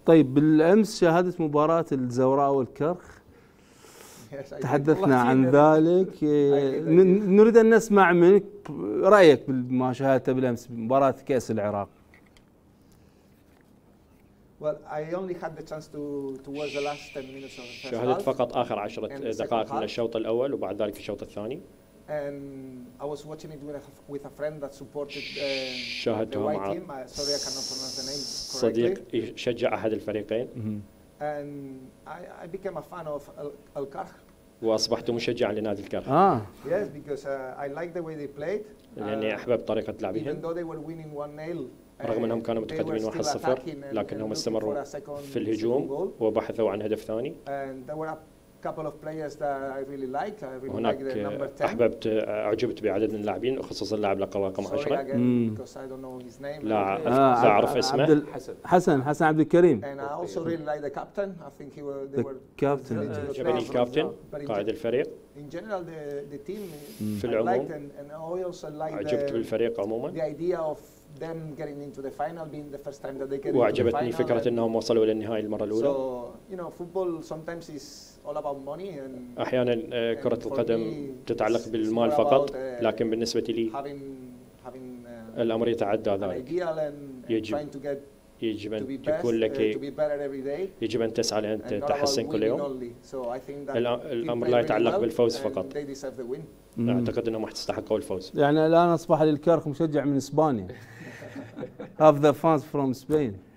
طيب بالامس شاهدت مباراة الزوراء والكرخ، تحدثنا عن ذلك. نريد ان نسمع منك رايك بما شاهدته بالامس بمباراة كأس العراق. شاهدت فقط آخر 10 دقائق من الشوط الأول وبعد ذلك في الشوط الثاني. شاهدتها مع صديق يشجع أحد الفريقين. وأصبحت مشجعا لنادي الكرخ. لأني أحببت طريقة لعبهم. رغم أنهم كانوا متقدمين 1-0 لكنهم استمروا في الهجوم وبحثوا عن هدف ثاني. هناك أعجبت بعدد من اللاعبين خصوصا اللاعب رقم 10. لا أعرف اسمه. حسن عبد الكريم. عجبني الكابتن قائد الفريق. في العموم أعجبت بالفريق عموما. وأعجبتني فكرة أنهم وصلوا إلى النهائي المرة الأولى. أحيانا كرة القدم تتعلق بالمال فقط، لكن بالنسبة لي الأمر يتعدى ذلك. يجب أن تكون لك، يجب أن تسعى لأن تتحسن كل يوم. الأمر لا يتعلق بالفوز فقط. أعتقد أنهم يستحقوا الفوز. يعني الآن أصبح للكرخ مشجع من إسبانيا. Have the fans from Spain.